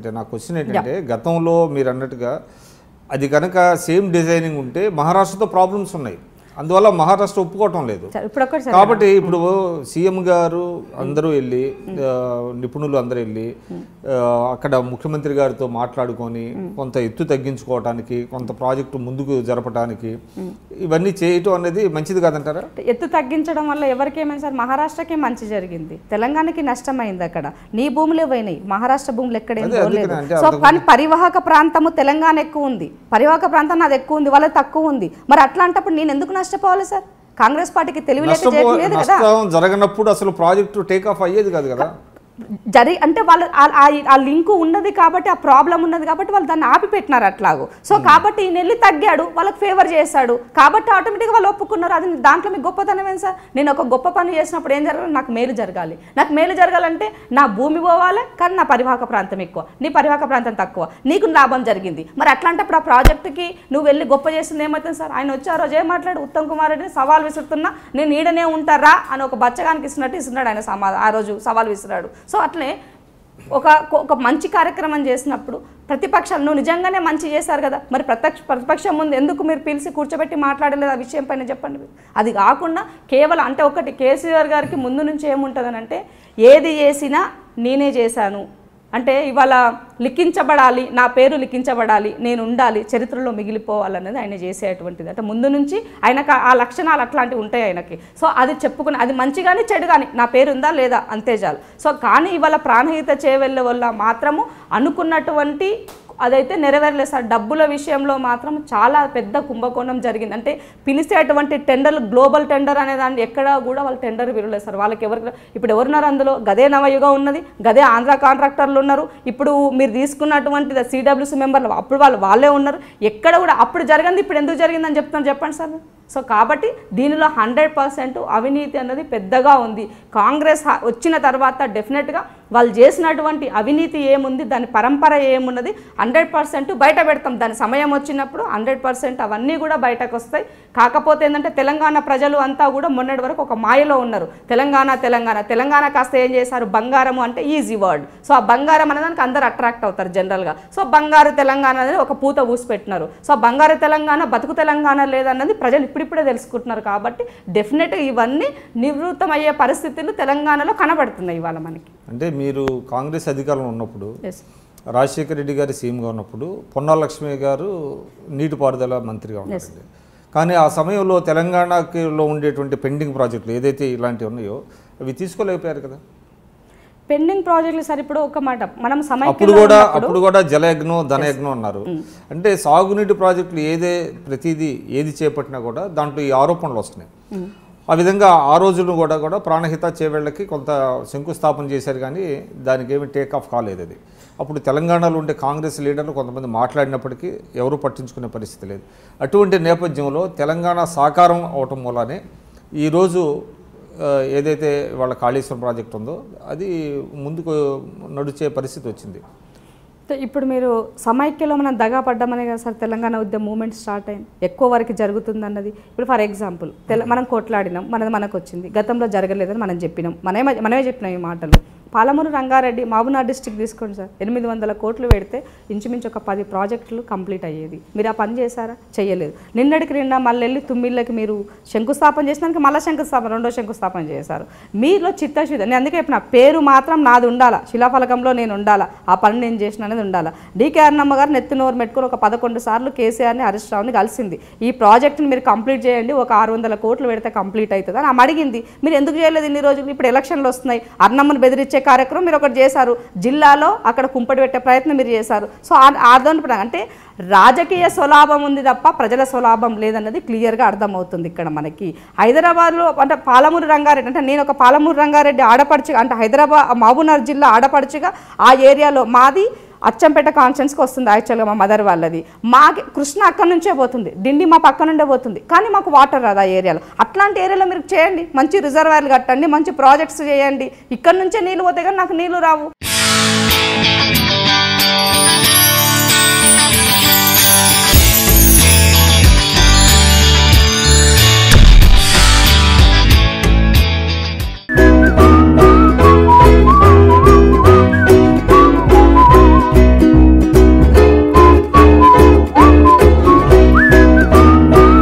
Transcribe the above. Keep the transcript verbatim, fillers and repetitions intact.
అంటే నా క్వశ్చన్ ఏంటంటే గతంలో మీరు అన్నట్టుగా అది కనుక సేమ్ డిజైనింగ్ ఉంటే మహారాష్ట్రతో ప్రాబ్లమ్స్ ఉన్నాయి, అందువల్ల మహారాష్ట్ర ఒప్పుకోవటం లేదు. కాబట్టి ఇప్పుడు సీఎం గారు అందరూ వెళ్ళి నిపుణులు అందరూ వెళ్ళి అక్కడ ముఖ్యమంత్రి గారితో మాట్లాడుకొని కొంత ఎత్తు తగ్గించుకోవడానికి, కొంత ప్రాజెక్టు ముందుకు జరపడానికి ఇవన్నీ చేయటం అనేది మంచిది కాదంటారా? ఎత్తు తగ్గించడం వల్ల ఎవరికి ఏమైంది సార్? మహారాష్ట్రకి మంచి జరిగింది, తెలంగాణకి నష్టమైంది. అక్కడ నీ భూములే పోయినాయి, మహారాష్ట్ర భూములు ఎక్కడేం పోలేదు. సో కానీ పరివాహక ప్రాంతము తెలంగాణ ఎక్కువ ఉంది, పరివాహక ప్రాంతం నాది ఎక్కువ ఉంది, వాళ్ళది తక్కువ ఉంది. మరి అట్లాంటప్పుడు నేను ఎందుకు నష్టపోవాలి సార్? కాంగ్రెస్ పార్టీకి తెలివిలేదు కదా. జరగనప్పుడు అసలు ప్రాజెక్టు టేక్ ఆఫ్ అయ్యేది కాదు కదా. జరి అంటే వాళ్ళు ఆ లింకు ఉన్నది కాబట్టి, ఆ ప్రాబ్లం ఉన్నది కాబట్టి వాళ్ళు దాన్ని ఆపిపెట్టినారు అట్లాగో. సో కాబట్టి ఈయన వెళ్ళి తగ్గాడు, వాళ్ళకి ఫేవర్ చేశాడు కాబట్టి ఆటోమేటిక్గా వాళ్ళు ఒప్పుకున్నారు. అది దాంట్లో మీకు గొప్పతనం ఏం సార్? నేను ఒక గొప్ప పని చేసినప్పుడు ఏం జరగాలి? నాకు మేలు జరగాలి. నాకు మేలు జరగాలంటే నా భూమి పోవాలి, కానీ నా పరివాహక ప్రాంతం ఎక్కువ, నీ పరివాహక ప్రాంతం తక్కువ, నీకు లాభం జరిగింది. మరి అట్లాంటప్పుడు ఆ ప్రాజెక్టుకి నువ్వు వెళ్ళి గొప్ప చేస్తుంది ఏమవుతుంది సార్? ఆయన వచ్చి ఆ రోజు ఏం మాట్లాడు, ఉత్తమ్ కుమార్ రెడ్డిని సవాల్ విసురుతున్నా, నేను ఈడనే ఉంటారా అని ఒక బచ్చగానికి ఇస్తున్నట్టు ఇస్తున్నాడు ఆయన. సమా ఆ రోజు సవాల్ విసిరాడు. సో అట్లే ఒక ఒక మంచి కార్యక్రమం చేసినప్పుడు ప్రతిపక్షాలు నువ్వు నిజంగానే మంచి చేశారు కదా, మరి ప్రత్యక్ష ప్రతిపక్షం ముందు ఎందుకు మీరు పిలిచి కూర్చోబెట్టి మాట్లాడలేదు ఆ విషయం పైన చెప్పండి. అది కాకుండా కేవలం అంటే ఒకటి కేసీఆర్ గారికి ముందు నుంచి ఏముంటుందని అంటే ఏది చేసినా నేనే చేశాను అంటే ఇవాళ లిఖించబడాలి, నా పేరు లిఖించబడాలి, నేను ఉండాలి, చరిత్రలో మిగిలిపోవాలన్నది ఆయన చేసేటువంటిది. అంటే ముందు నుంచి ఆయనకు ఆ లక్షణాలు అట్లాంటివి ఉంటాయి ఆయనకి. సో అది చెప్పుకుని అది మంచి కానీ చెడు కానీ నా పేరు ఉందా లేదా అంతే చాలు. సో కానీ ఇవాళ ప్రాణహిత చేయవెళ్ళ వల్ల మాత్రము అనుకున్నటువంటి అదైతే నెరవేరలేదు సార్. డబ్బుల విషయంలో మాత్రం చాలా పెద్ద కుంభకోణం జరిగింది. అంటే పిలిచేటువంటి టెండర్లు గ్లోబల్ టెండర్ అనే దాన్ని ఎక్కడ కూడా వాళ్ళు టెండర్ విరలేదు సార్. వాళ్ళకి ఎవరికి ఇప్పుడు ఎవరున్నారు అందులో? గదే నవయుగం ఉన్నది, గదే ఆంధ్ర కాంట్రాక్టర్లు ఉన్నారు, ఇప్పుడు మీరు తీసుకున్నటువంటి సిడబ్ల్యూసీ మెంబర్లు అప్పుడు వాళ్ళు వాళ్ళే ఉన్నారు. ఎక్కడ కూడా అప్పుడు జరిగింది ఇప్పుడు ఎందుకు జరిగిందని చెప్తాను చెప్పండి సార్. సో కాబట్టి దీనిలో హండ్రెడ్ పర్సెంట్ అవినీతి అన్నది పెద్దగా ఉంది. కాంగ్రెస్ వచ్చిన తర్వాత డెఫినెట్గా వాళ్ళు చేసినటువంటి అవినీతి ఏముంది, దాని పరంపర ఏమున్నది హండ్రెడ్ పర్సెంట్ బయట పెడతాం. దాని సమయం వచ్చినప్పుడు హండ్రెడ్ పర్సెంట్ అవన్నీ కూడా బయటకు వస్తాయి. కాకపోతే ఏంటంటే తెలంగాణ ప్రజలు అంతా కూడా మొన్నటి వరకు ఒక మాయలో ఉన్నారు. తెలంగాణ తెలంగాణ తెలంగాణ కాస్త ఏం చేశారు? బంగారము అంటే ఈజీ వర్డ్. సో ఆ బంగారం అనేదానికి అందరు అట్రాక్ట్ అవుతారు జనరల్గా. సో బంగారు తెలంగాణ అనేది ఒక పూత పూసి పెట్టినారు. సో బంగారు తెలంగాణ బతుకు తెలంగాణ లేదన్నది ప్రజలు ఇప్పుడిప్పుడే తెలుసుకుంటున్నారు. కాబట్టి డెఫినెట్గా ఇవన్నీ నివృత్తమయ్యే పరిస్థితులు తెలంగాణలో కనబడుతున్నాయి ఇవాళ మనకి. అంటే మీరు కాంగ్రెస్ అధికారంలో ఉన్నప్పుడు రాజశేఖర రెడ్డి గారి సీఎంగా ఉన్నప్పుడు పొన్నాల లక్ష్మి గారు నీటిపారుదల మంత్రిగా ఉన్నారు. కానీ ఆ సమయంలో తెలంగాణలో ఉండేటువంటి పెండింగ్ ప్రాజెక్టులు ఏదైతే ఇలాంటివి ఉన్నాయో అవి తీసుకోలేకపోయారు కదా. పెండింగ్ ప్రాజెక్టులు సార్ ఇప్పుడు ఒక మాట మనం అప్పుడు కూడా అప్పుడు కూడా జలయజ్ఞం ధనయజ్ఞం అన్నారు. అంటే సాగునీటి ప్రాజెక్టులు ఏదే ప్రతిదీ ఏది చేపట్టినా కూడా దాంట్లో ఈ ఆరోపణలు వస్తున్నాయి. ఆ విధంగా ఆ రోజును కూడా కూడా ప్రాణహిత చేవేళ్ళకి కొంత శంకుస్థాపన చేశారు కానీ దానికి ఏమి టేక్ ఆఫ్ కాలేదు. అది అప్పుడు తెలంగాణలో ఉండే కాంగ్రెస్ లీడర్లు కొంతమంది మాట్లాడినప్పటికీ ఎవరు పట్టించుకునే పరిస్థితి లేదు. అటువంటి నేపథ్యంలో తెలంగాణ సాకారం అవటం మూలానే ఈరోజు ఏదైతే వాళ్ళ కాళేశ్వరం ప్రాజెక్ట్ ఉందో అది ముందుకు నడిచే పరిస్థితి వచ్చింది. ఇప్పుడు మీరు సమైక్యలో మనం దగా పడ్డామనే కదా సార్ తెలంగాణ ఉద్యమ మూమెంట్ స్టార్ట్ అయింది. ఎక్కువ వరకు జరుగుతుంది అన్నది ఇప్పుడు ఫర్ ఎగ్జాంపుల్ తెల మనం కొట్లాడినాం, మనది మనకు వచ్చింది, గతంలో జరగలేదని మనం చెప్పినాం, మనమే మనమే చెప్పినాం ఈ మాటలు. పాలమూరు రంగారెడ్డి మహబూబ్నగర్ డిస్ట్రిక్ట్ తీసుకోండి సార్, ఎనిమిది వందల కోట్లు పెడితే ఇంచుమించు ఒక పది ప్రాజెక్టులు కంప్లీట్ అయ్యేది. మీరు ఆ పని చేశారా? చేయలేదు. నిన్నటికి నిండా మళ్ళీ వెళ్ళి తుమ్మిళ్ళకి మీరు శంకుస్థాపన చేసినానికి మళ్ళీ శంకుస్థాపన రెండో శంకుస్థాపన చేశారు. మీలో చిత్తశుద్ధి, నేను అందుకే చెప్పిన పేరు మాత్రం నాది ఉండాలా, శిలాఫలకంలో నేను ఉండాలా, ఆ పని నేను చేసిన అనేది ఉండాలా. డీకే అరుణమ్మ గారు నెత్తి నోరు పెట్టుకుని ఒక పదకొండు సార్లు కేసీఆర్ని హరీష్ రావుని కలిసింది. ఈ ప్రాజెక్టుని మీరు కంప్లీట్ చేయండి, ఒక ఆరు వందల కోట్లు పెడితే కంప్లీట్ అవుతుంది అని ఆమె అడిగింది. మీరు ఎందుకు చేయలేదు ఇన్ని రోజులు? ఇప్పుడు ఎలక్షన్లు వస్తున్నాయి, అరుణమ్మను బెదిరించే కార్యక్రమం మీరు ఒకటి చేశారు, జిల్లాలో అక్కడ కుంపటి పెట్టే ప్రయత్నం మీరు చేశారు. సో అర్థం అంటే రాజకీయ స్వలాభం ఉంది తప్ప ప్రజల స్వలాభం లేదన్నది క్లియర్గా అర్థమవుతుంది ఇక్కడ మనకి. హైదరాబాద్లో అంటే పాలమూరు రంగారెడ్డి అంటే నేను ఒక పాలమూరు రంగారెడ్డి ఆడపడుచుగా అంటే హైదరాబాద్ మహబూబ్నగర్ జిల్లా ఆడపడుచుగా ఆ ఏరియాలో మాది అచ్చంపేట కాన్స్టిట్యున్సీకి వస్తుంది యాక్చువల్గా మా మదర్ వాళ్ళది. మాకి కృష్ణ అక్కడి నుంచే పోతుంది, డిండి మా పక్క నుండే పోతుంది, కానీ మాకు వాటర్ రాదు ఆ ఏరియాలో. అట్లాంటి ఏరియాలో మీరు చేయండి, మంచి రిజర్వాయర్లు కట్టండి, మంచి ప్రాజెక్ట్స్ చేయండి, ఇక్కడ నుంచే నీళ్ళు పోతే కానీ నాకు నీళ్ళు రావు.